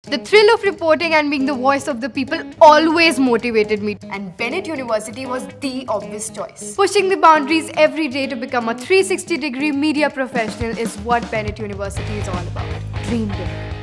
The thrill of reporting and being the voice of the people always motivated me. And Bennett University was the obvious choice. Pushing the boundaries every day to become a 360-degree media professional is what Bennett University is all about. Dream big.